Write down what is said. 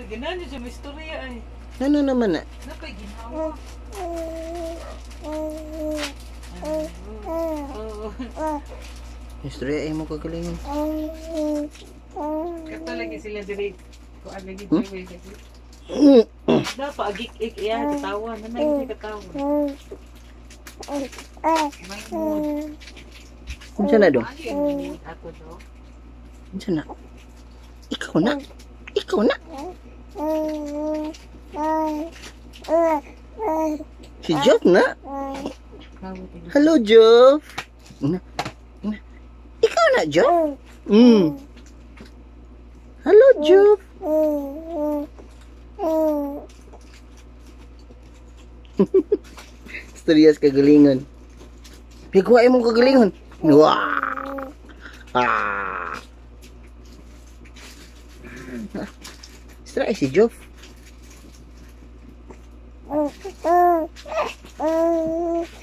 Ganahan niyo siya may istorya ay. Ano naman na? Napay ginawa. Istorya ay mo kagalingon. Kato lagi sila diri. Kuan lagi joy lagi. Dapat agik-ik iya katawa. Nanay siya katawa. May mood. Unsa na do? Ako do. Unsa na? Ikaw na. Ikaw na. Si Geoff na. Hello, Geoff. Na. Ikaw na, Geoff. Hello, Geoff. Istorya sa kagalingon. Pikuha mo kagalingon. Wah. Istorya si Geoff.